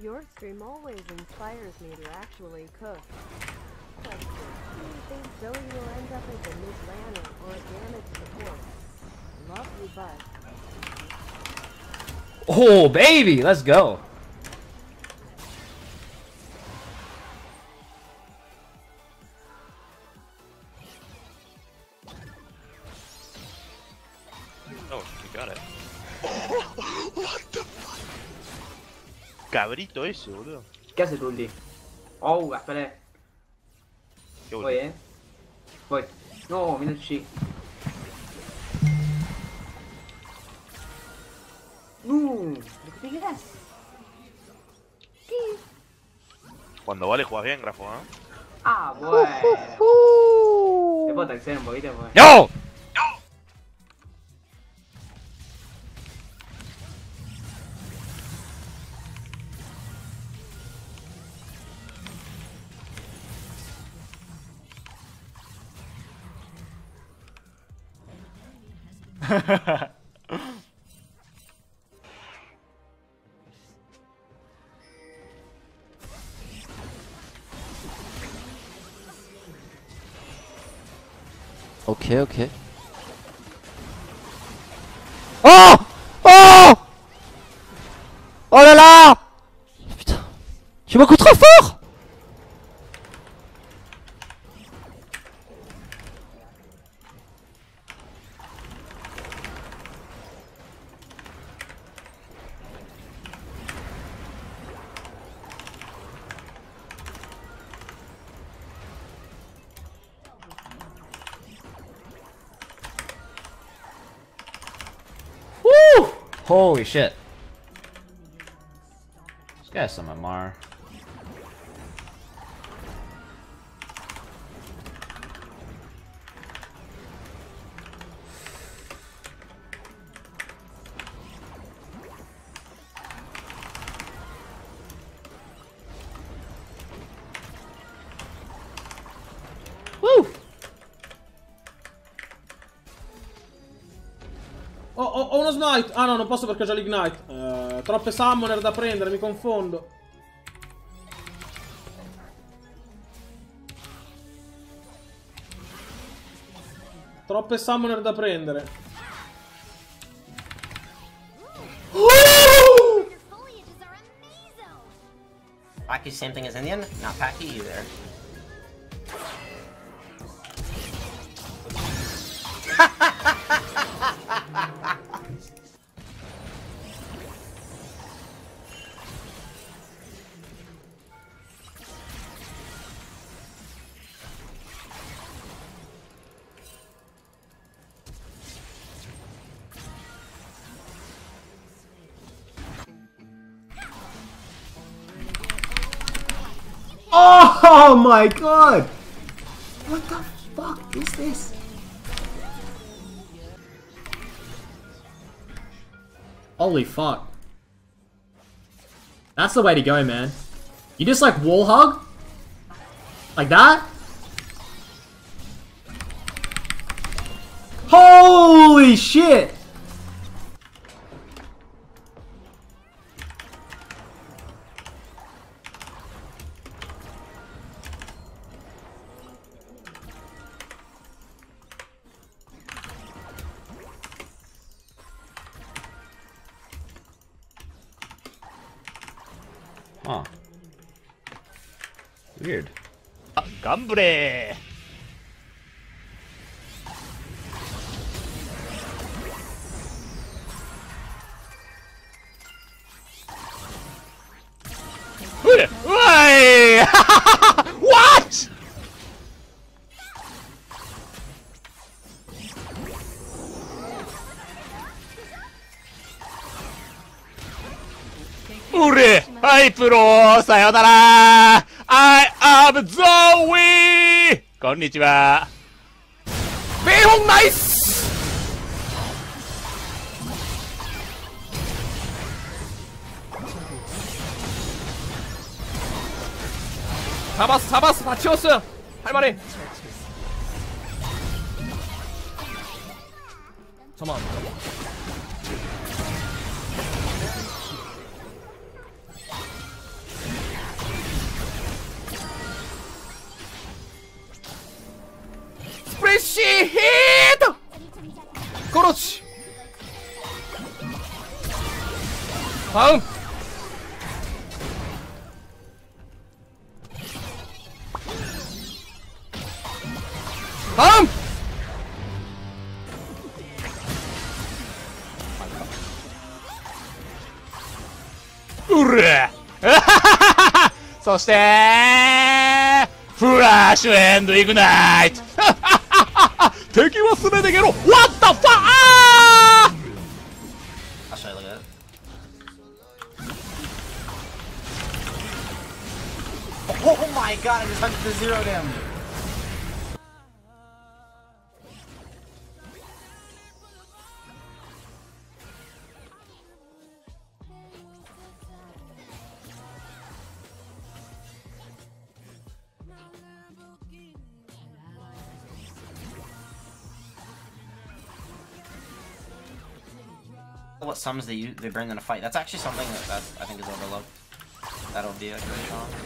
Your stream always inspires me to actually cook. Question. Do you think Zoe will end up as a mid-laner or a damage support? Love you, bud. Oh, baby! Let's go! Oh, you got it. What the fuck? Cabrito ese, boludo. ¿Qué hace tu ulti? Oh, gastaré. Qué Voy, boludo. Voy. No, mira el G. No, ¿pero qué quedas? ¿Qué? Cuando vale juegas bien, grafo, ¿eh? Ah, bueno. ¿Te puedo taxear un poquito? Pues? ¡No! Ok, ok. Oh! Oh! Oh là là! Putain. Je suis beaucoup trop fort! Woo! Holy shit. This guy's some MR. Woo! Ho uno smite. Ah no, non posso perché ho già l'ignite. Troppe summoner da prendere, mi confondo. Troppe summoner da prendere. Paki, same thing as Indian? Not Paki either. Oh my god! What the fuck is this? Holy fuck. That's the way to go, man. You just like wall hug? Like that? Holy shit! Huh. Weird. ¡Gambre! ¡Uy! What? ¡Hurre! ¡Ay, pro! ¡Sayonara! I am Zoe! Konnichiwa. 매혹 나이스! 잡았어 다 치웠어요. 할만해. 잠깐만. 그렇지. 다음. 다음. 우르. そしてフラッシュエンドイグナイト。敵は全てゲロ。What the fuck? I'll show you look at it. Oh my god, I just hunted the 0 damage. What summons they bring in a fight. That's actually something that I think is overlooked. That'll be like really strong.